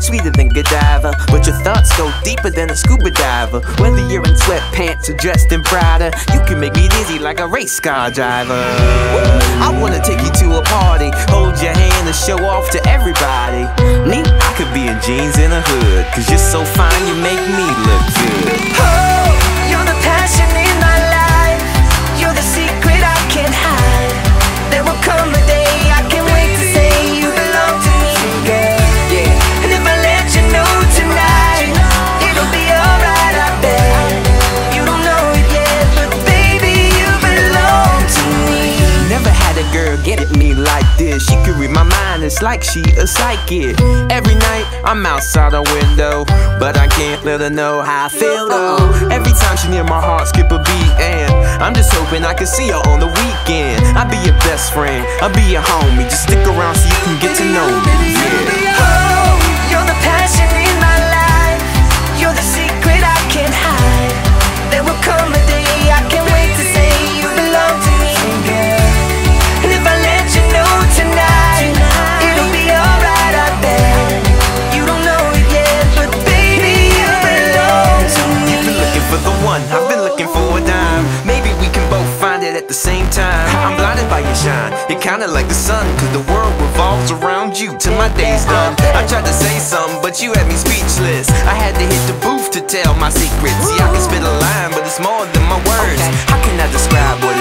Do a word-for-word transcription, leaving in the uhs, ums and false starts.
sweeter than Godiva, but your thoughts go deeper than a scuba diver. Whether you're in sweatpants or dressed in Prada, you can make me dizzy like a race car driver. I wanna take you to a party, hold your hand and show off to everybody. Me, I could be in jeans in a hood, cause you're so fine, you make me look good. Oh, you're the passion in my life. You're the secret I can't hide. There will come a day I can't wait to say you belong to me, girl. Yeah. And if I let you know tonight, it'll be alright, I bet. You don't know it yet, but baby, you belong to me. Never had a girl get at me like this. She could read my mind, it's like she a psychic. Every night I'm outside a window, but I can't let her know how I feel though. Every time she near my heart skip a beat, and I'm just hoping I can see her on the weekend. I'll be your best friend, I'll be your homie. Just stick around so you can get to know me. Yeah. Oh, you're the passion in my life. You're the secret I can't hide. There will come a day I can't wait to say you belong to me, girl. And if I let you know tonight, it'll be alright, I bet. You don't know it yet, but baby, you belong to me. You've been looking for the one, I've been looking for a dime. Maybe we can both find it at the same time. I'm blinded by your shine, you're kinda like the sun, cause the world revolves around you till my day's done. I tried to say something, but you had me speechless. I had to hit the booth to tell my secrets. See, I can spit a line, but it's more than my words. How can I describe what